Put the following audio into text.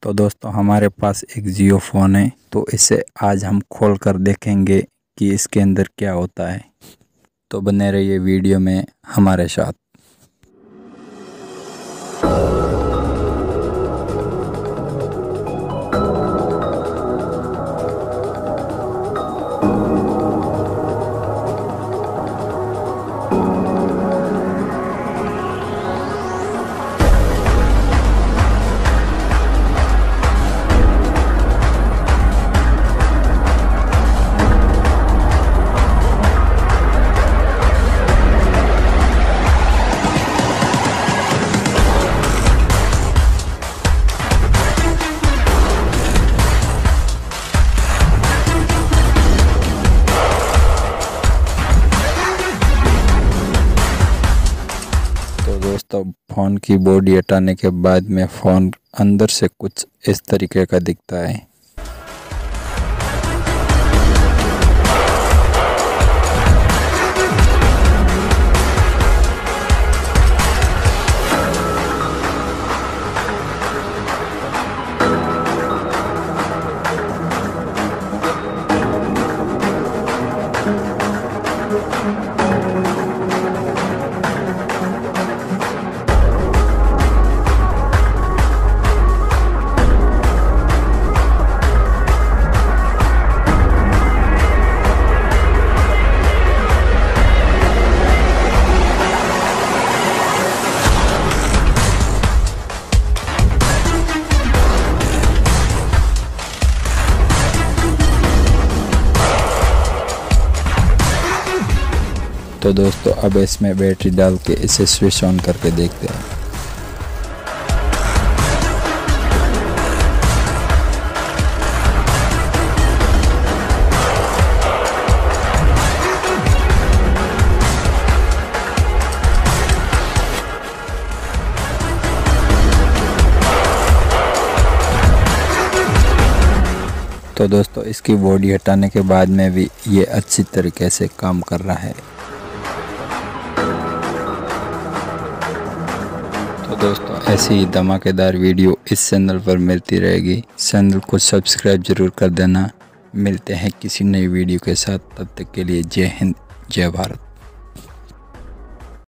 तो दोस्तों हमारे पास एक जियो फ़ोन है, तो इसे आज हम खोल कर देखेंगे कि इसके अंदर क्या होता है। तो बने रहिए वीडियो में हमारे साथ। तो दोस्तों फ़ोन की बॉडी हटाने के बाद में फ़ोन अंदर से कुछ इस तरीके का दिखता है। तो दोस्तों अब इसमें बैटरी डाल के इसे स्विच ऑन करके देखते हैं। तो दोस्तों इसकी बॉडी हटाने के बाद में भी ये अच्छी तरीके से काम कर रहा है। तो दोस्तों ऐसी ही धमाकेदार वीडियो इस चैनल पर मिलती रहेगी। चैनल को सब्सक्राइब जरूर कर देना। मिलते हैं किसी नई वीडियो के साथ, तब तक के लिए जय हिंद जय भारत।